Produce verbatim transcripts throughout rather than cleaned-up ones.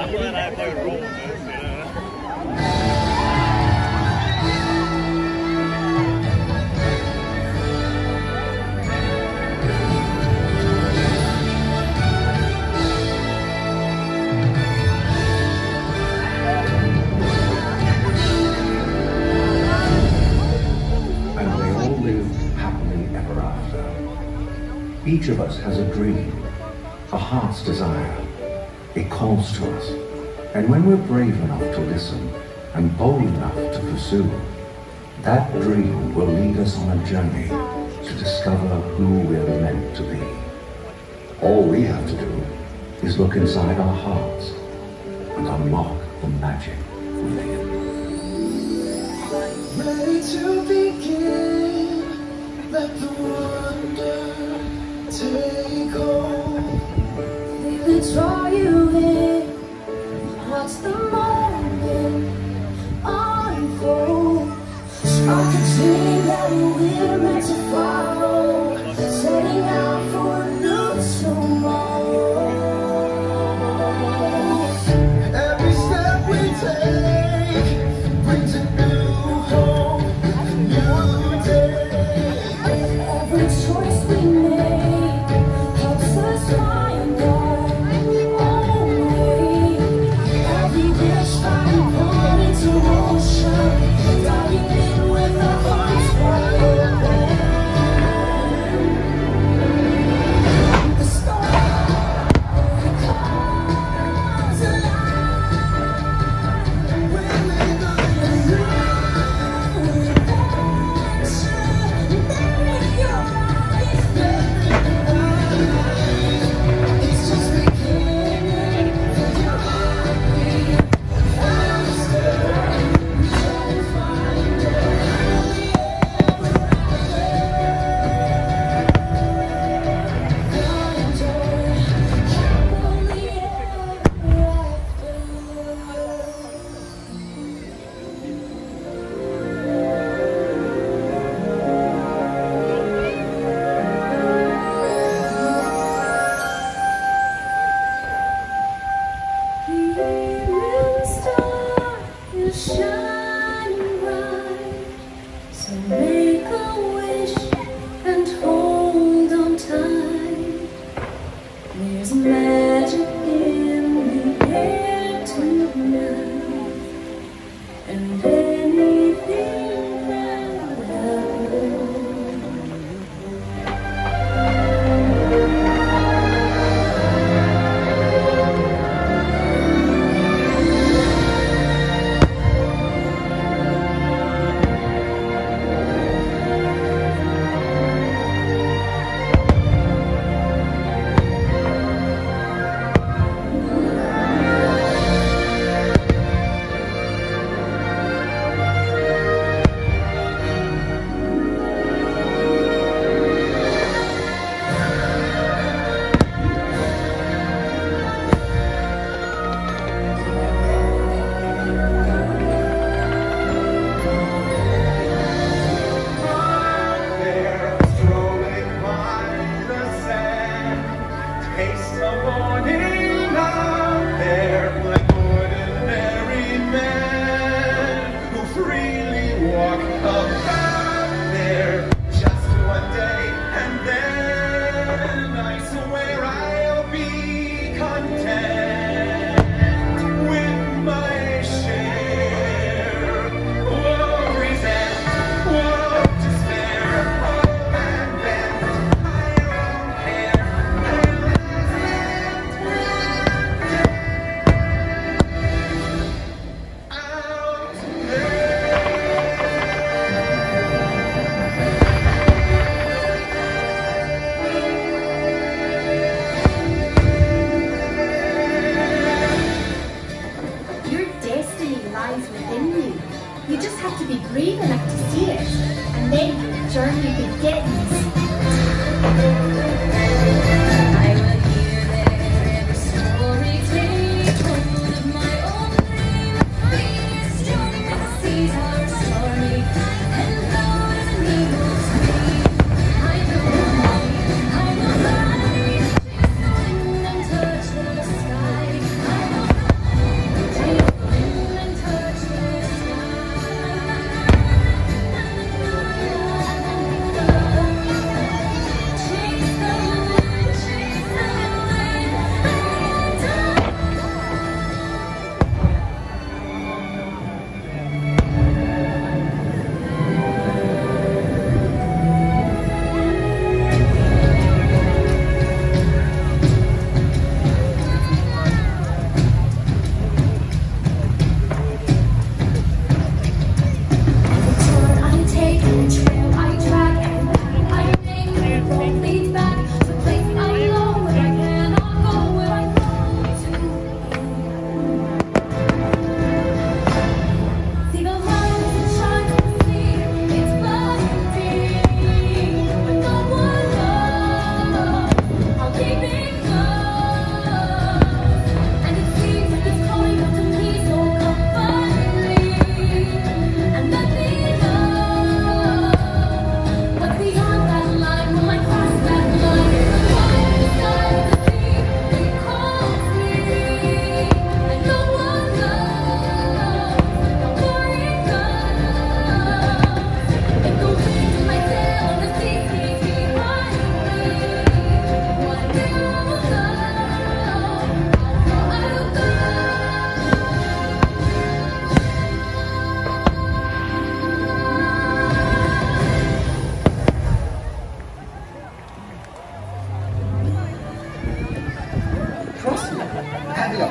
I'm glad I played a role in this, you know. Each of us has a dream, a heart's desire. It calls to us. And when we're brave enough to listen and bold enough to pursue, that dream will lead us on a journey to discover who we're meant to be. All we have to do is look inside our hearts and unlock the magic within. Ready to begin, let the wonder take hold. They draw you in, watch the moment unfold. Spark a dream that we're meant to follow, setting out for a new tomorrow. Every step we take brings a new hope, new day. Every choice we make helps us find our own way. Every wish finding put into motion, diving in with our hearts wide open. The story comes alive. We're living a new adventure. Bury your eyes, bury your eyes. It's just beginning. Feel your heartbeat. Faster. We try to find it. Only ever the evening star is shining bright, so make a wish and hold on tight. There's magic in the air tonight, and anything can happen. They're strolling by the sand, taste the morning out there, like ordinary men who freely walk about there. Just one day, and then I swear I'll be content with my share. Worries and woe, despair, hope and bend. I don't care. Out Your destiny lies within you. You just have to be brave enough to see it, and then your journey begins. I will hear their story take hold of my own dream. Please join me, the seas are stormy, and loud as an eagle's scream. I know I will fly, chase the wind and touch the sky. I will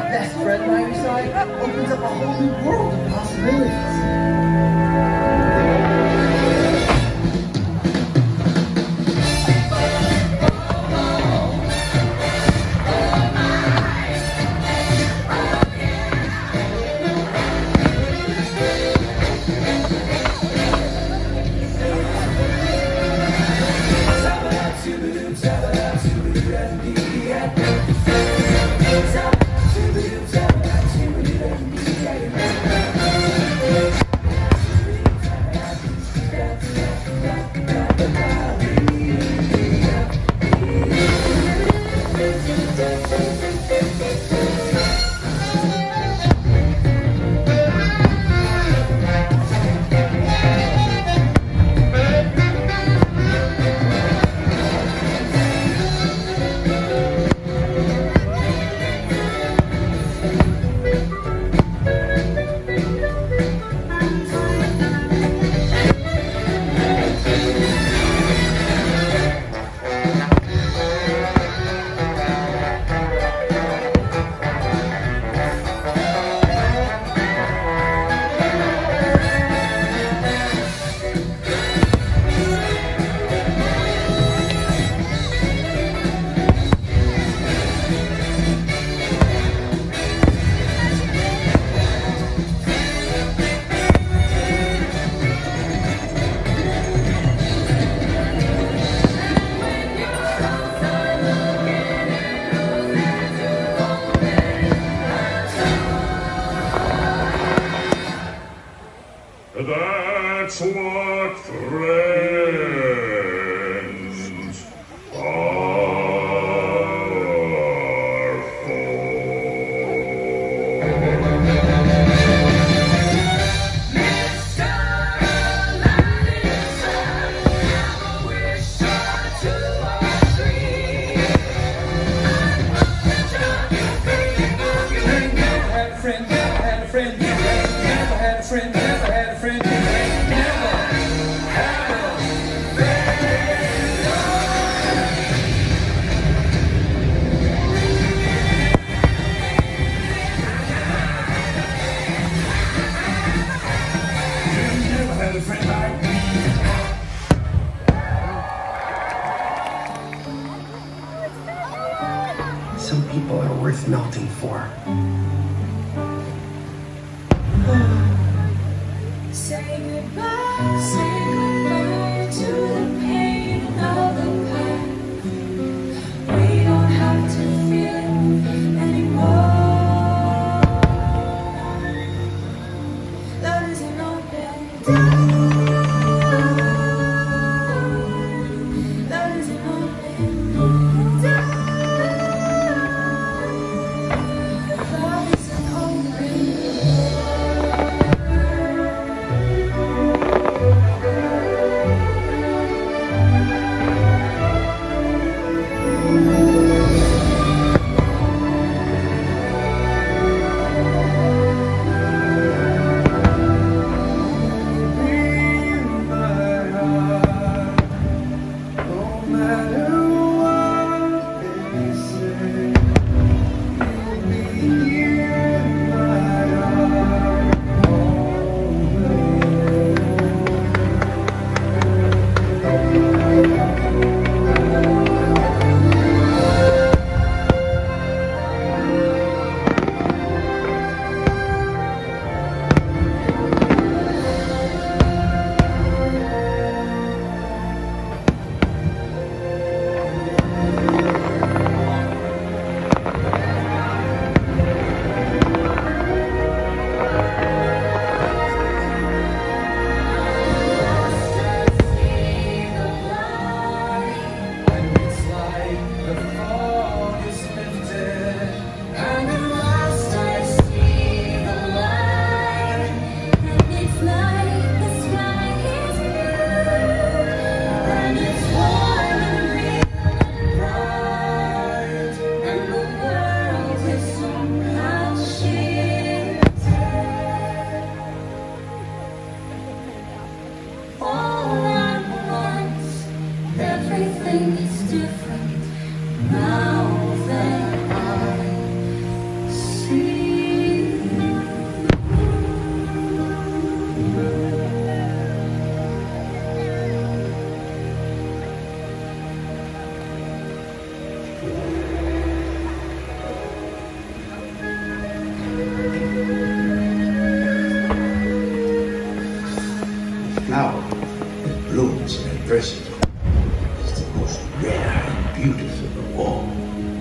best friend by your side opens up a whole new world of possibilities. That's what friends are Some people are worth melting for. Say goodbye, say goodbye to the pain of the past. We don't have to feel it anymore. Love is an open door. Love is an open door. Love is an open door. beautiful of all.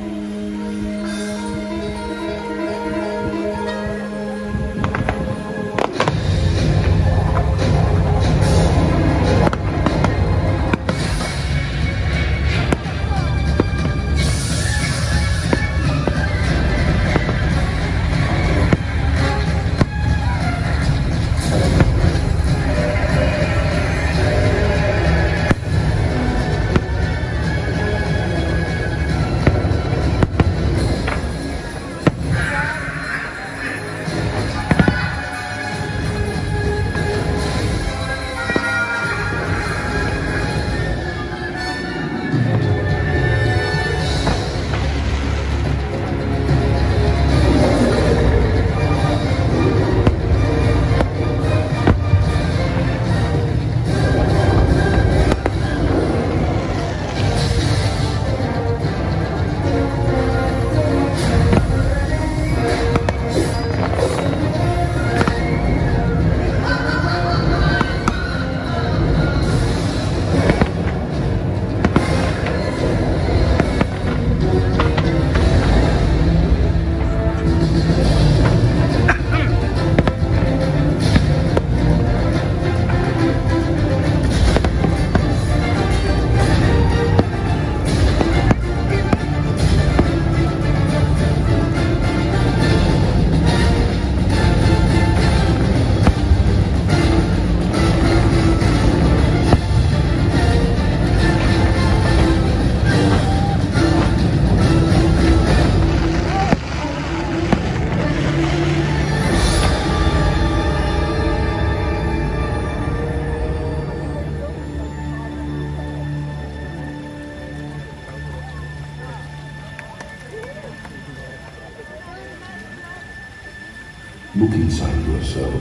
Look inside yourself.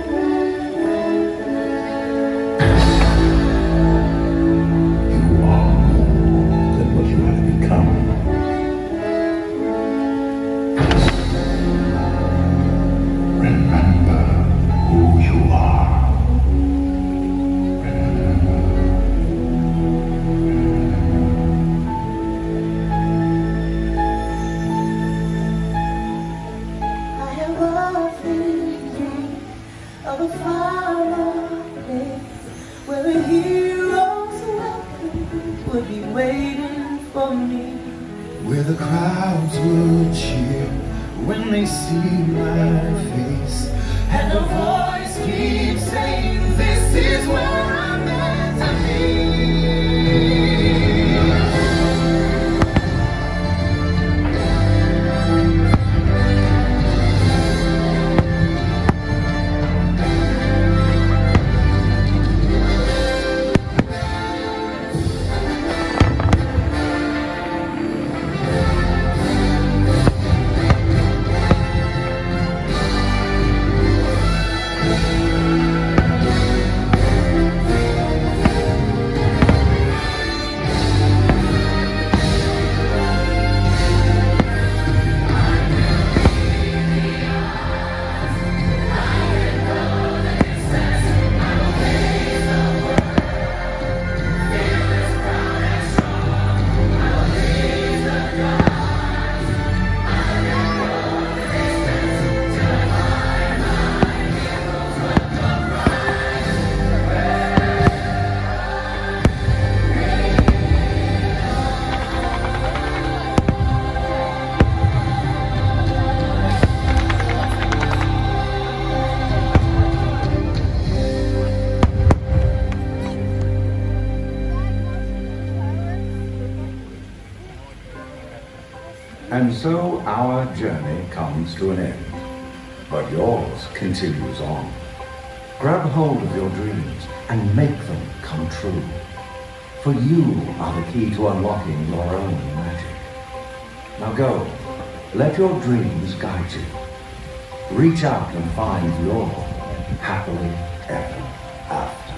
You are more than what you have become. Remember who you are. I have often dreamed of a far-off place where a hero's welcome would be waiting for me. Where the crowds will cheer when they see my face, And a voice keeps saying, this is where I'm meant to be. And so our journey comes to an end, but yours continues on. Grab hold of your dreams and make them come true. For you are the key to unlocking your own magic. Now go, let your dreams guide you. Reach out and find your happily ever after.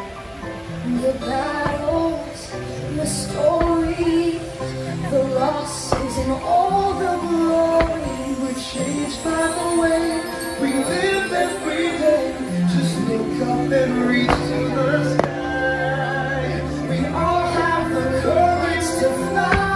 The battles, the story, the losses and all the glory were changed by the way we live every day. Just look up and reach to the sky. We all have the courage to fly.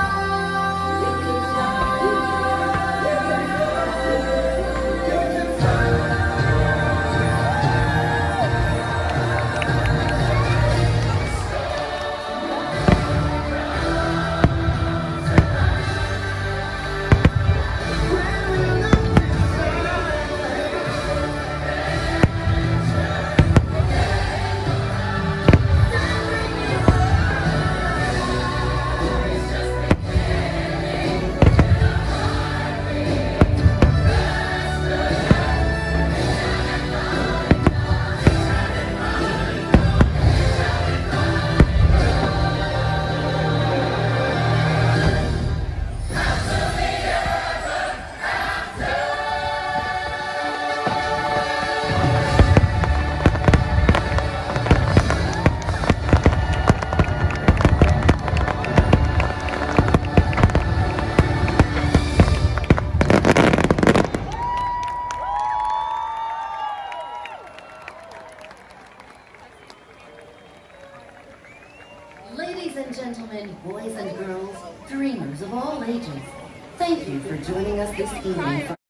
Ladies and gentlemen, boys and girls, dreamers of all ages, thank you for joining us this evening for